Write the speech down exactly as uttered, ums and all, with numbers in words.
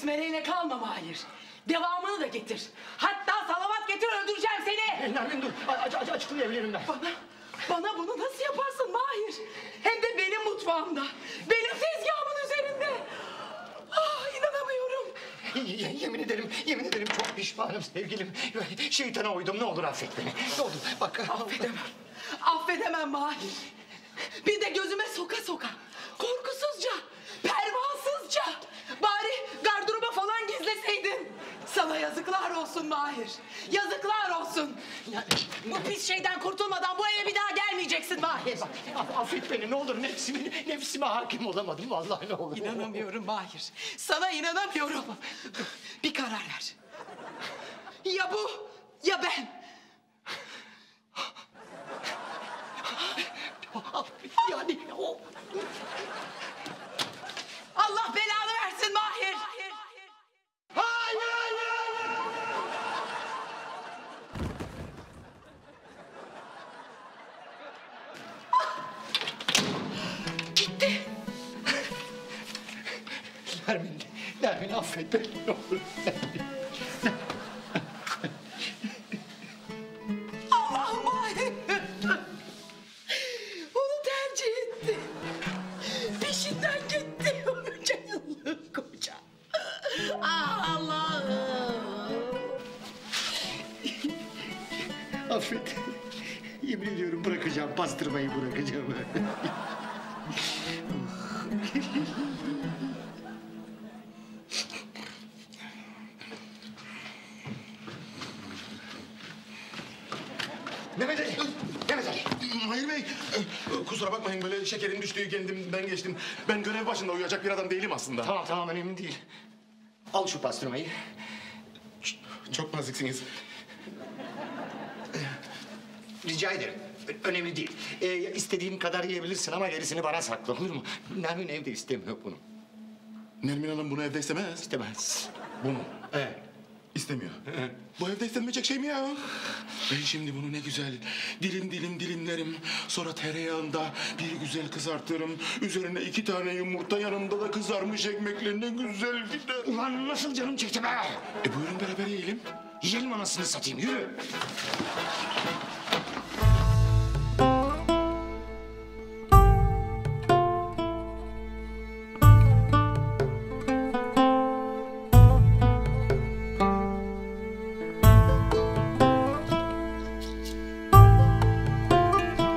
besmeleyle kalma Mahir. Devamını da getir. Hatta salavat getir, öldüreceğim seni. Nermin dur, aç, aç, açıklayabilirim ben. Bana, bana bunu nasıl yaparsın Mahir? Hem de benim mutfağımda, benim tezgahımın üzerinde. Ah, inanamıyorum. Y yemin ederim, yemin ederim çok pişmanım sevgilim. Şeytana uydum, ne olur affet beni. Ne olur bak. Affedemem, affedemem Mahir. Bir de gözüme soka soka, korkusuzca, pervasızca. Bari gardıroba falan gizleseydin. Sana yazıklar olsun Mahir. Yazıklar olsun. Yani, bu pis şeyden kurtulmadan bu eve bir daha gelmeyeceksin Mahir. Aff affet beni ne olur, nefsime, nefsime hakim olamadım vallahi, ne olur. İnanamıyorum Mahir. Sana inanamıyorum. Bir karar ver. Ya bu ya ben. Yani o... Allah belanı versin Mahir. Hayır, hayır. Gitti. Nermin, Nermin affet beni ne olur. Allah'ım Mahir. Onu tercih etti. Peşinden gitti. Onca yıllık koca. Ah Allah'ım. Affet. Yemin ediyorum bırakacağım, pastırmayı bırakacağım. Mehmet Ali, Mehmet Ali. Mahir Bey, e, kusura bakmayın böyle şekerim düştüğü kendimden geçtim. Ben görev başında uyuyacak bir adam değilim aslında. Tamam tamam önemli değil. Al şu pastırmayı. Çok naziksiniz. Rica ederim. Ö- Önemli değil. Ee, istediğin kadar yiyebilirsin ama gerisini bana sakla, olur mu? Nermin evde istemiyor bunu. Nermin Hanım bunu evde istemez. İstemez. Bunu Evet. istemiyor. Bu evde istenmeyecek şey mi ya? Ben şimdi bunu ne güzel dilim dilim dilimlerim. Sonra tereyağında bir güzel kızartırım. Üzerine iki tane yumurta, yanında da kızarmış ekmekle ne güzel gider. Ulan nasıl canım çekti be? E buyurun beraber yiyelim. Yiyelim anasını satayım, yürü.